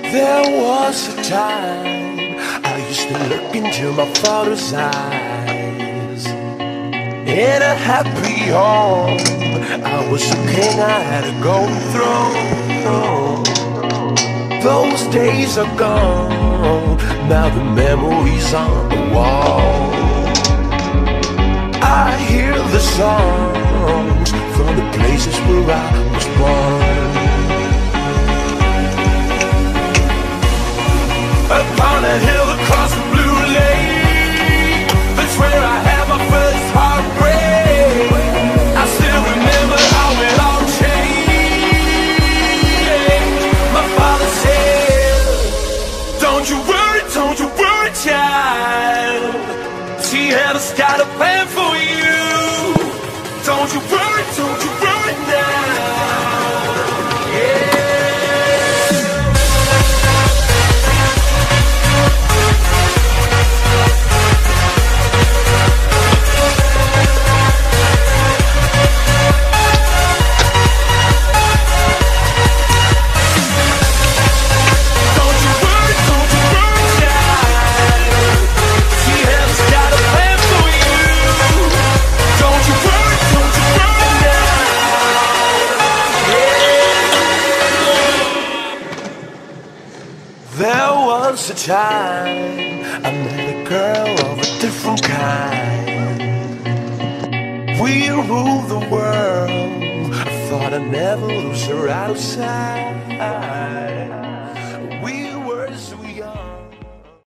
There was a time I used to look into my father's eyes. In a happy home, I was a king, I had a golden throne. Those days are gone, now the memories on the wall. I hear the songs from the places where I was born. Upon a hill across the blue lake, that's where I had my first heartbreak. I still remember how it all changed. My father said, don't you worry, child. She has got a plan for you. Don't you worry now. Yeah. There was a time I met a girl of a different kind. We ruled the world. I thought I'd never lose her outside.